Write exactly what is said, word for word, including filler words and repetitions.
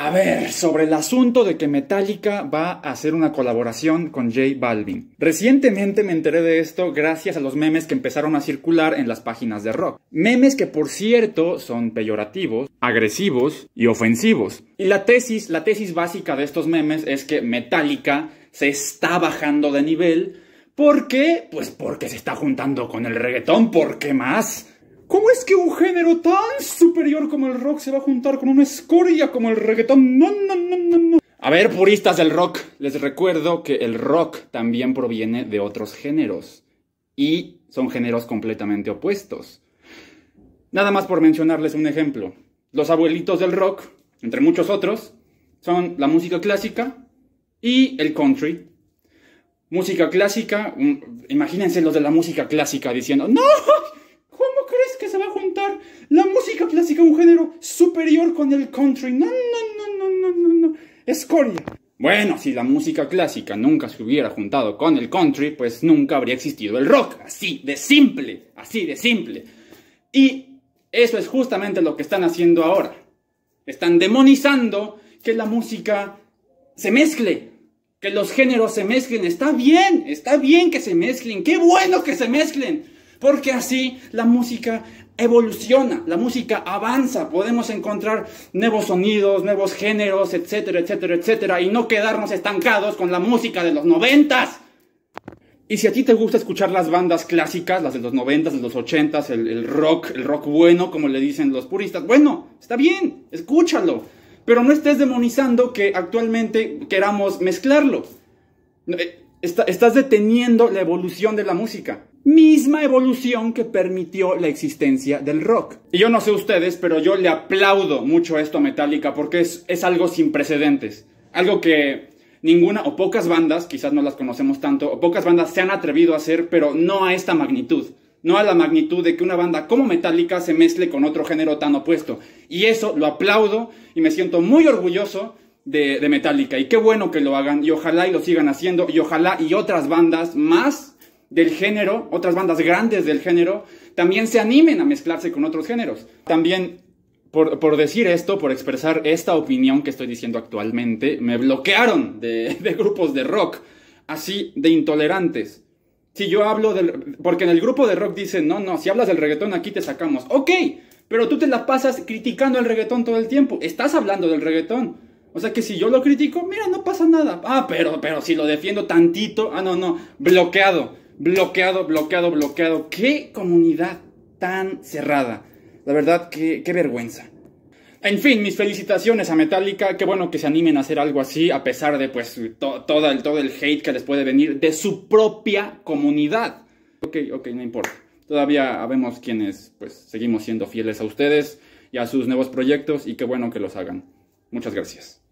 A ver, sobre el asunto de que Metallica va a hacer una colaboración con J Balvin. Recientemente me enteré de esto gracias a los memes que empezaron a circular en las páginas de rock. Memes que, por cierto, son peyorativos, agresivos y ofensivos. Y la tesis, la tesis básica de estos memes es que Metallica se está bajando de nivel. ¿Por qué? Pues porque se está juntando con el reggaetón. ¿Por qué más? ¿Cómo es que un género tan superior como el rock se va a juntar con una escoria como el reggaetón? No, no, no, no, no. A ver, puristas del rock, les recuerdo que el rock también proviene de otros géneros. Y son géneros completamente opuestos. Nada más por mencionarles un ejemplo. Los abuelitos del rock, entre muchos otros, son la música clásica y el country. Música clásica, imagínense los de la música clásica diciendo ¡no! ¿Cómo crees que se va a juntar la música clásica, un género superior con el country? No, no, no, no, no, no, no. Escoria. Bueno, si la música clásica nunca se hubiera juntado con el country, pues nunca habría existido el rock. Así de simple, así de simple. Y eso es justamente lo que están haciendo ahora. Están demonizando que la música se mezcle, que los géneros se mezclen. Está bien, está bien que se mezclen. ¡Qué bueno que se mezclen! Porque así la música evoluciona, la música avanza, podemos encontrar nuevos sonidos, nuevos géneros, etcétera, etcétera, etcétera, y no quedarnos estancados con la música de los noventas. Y si a ti te gusta escuchar las bandas clásicas, las de los noventas, de los ochentas, el, el rock, el rock bueno, como le dicen los puristas, bueno, está bien, escúchalo, pero no estés demonizando que actualmente queramos mezclarlo. Está, estás deteniendo la evolución de la música. Misma evolución que permitió la existencia del rock. Y yo no sé ustedes, pero yo le aplaudo mucho esto a Metallica porque es, es algo sin precedentes. Algo que ninguna o pocas bandas, quizás no las conocemos tanto, o pocas bandas se han atrevido a hacer, pero no a esta magnitud. No a la magnitud de que una banda como Metallica se mezcle con otro género tan opuesto. Y eso lo aplaudo y me siento muy orgulloso de, de Metallica. Y qué bueno que lo hagan y ojalá y lo sigan haciendo y ojalá y otras bandas más del género, otras bandas grandes del género, también se animen a mezclarse con otros géneros. También, por, por decir esto, por expresar esta opinión que estoy diciendo actualmente, me bloquearon de, de grupos de rock, así de intolerantes. Si yo hablo del... Porque en el grupo de rock dicen, no, no, si hablas del reggaetón aquí te sacamos. Ok, pero tú te la pasas criticando el reggaetón todo el tiempo. Estás hablando del reggaetón. O sea que si yo lo critico, mira, no pasa nada. Ah, pero, pero si lo defiendo tantito, ah, no, no, bloqueado. Bloqueado, bloqueado, bloqueado. ¡Qué comunidad tan cerrada! La verdad, qué, qué vergüenza. En fin, mis felicitaciones a Metallica. Qué bueno que se animen a hacer algo así, a pesar de pues to todo, el, todo el hate que les puede venir de su propia comunidad. Ok, ok, no importa. Todavía habemos quienes pues seguimos siendo fieles a ustedes y a sus nuevos proyectos y qué bueno que los hagan. Muchas gracias.